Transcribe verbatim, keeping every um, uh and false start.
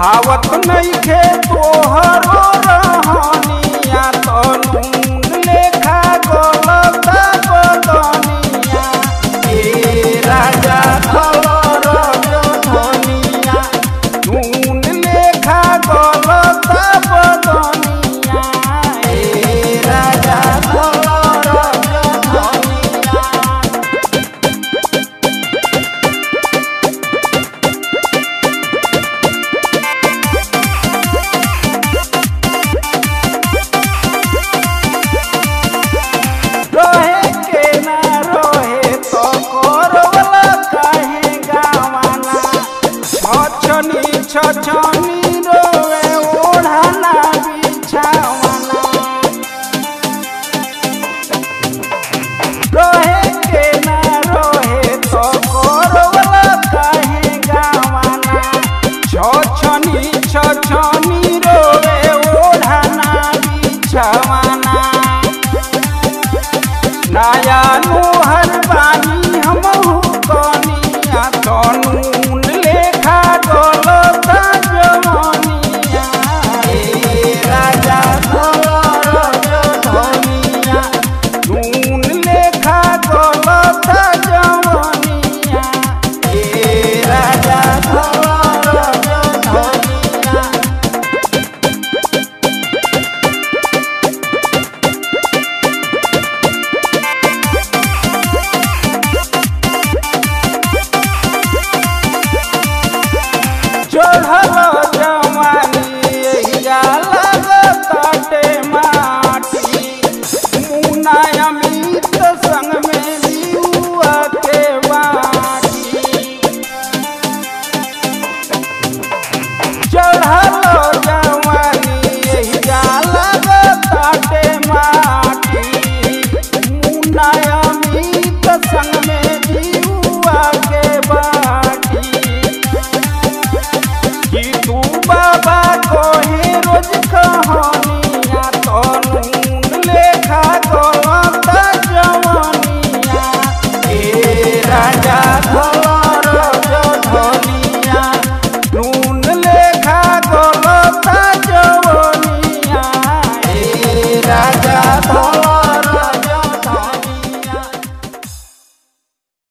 भावत नहीं खे तोहरो रहनिया तो नून लेखा गलता बदनिया ए राजा धल रजधनिया नून लेखा गलता बदनिया ए राजा धल रजधनिया। छछनी रोवे ओढ़ना बिछावना रोहे के ना रोहे तो करवला काहे गावना छछनी छछनी रोवे ओढ़ना बिछावना नया नोहर बानी हमहु कनिया तो नून लेखा गलता जवनिया ए राजा धल रजधनिया नून लेखा गलता जवनिया ए राजा धल रजधनिया। चढ़ल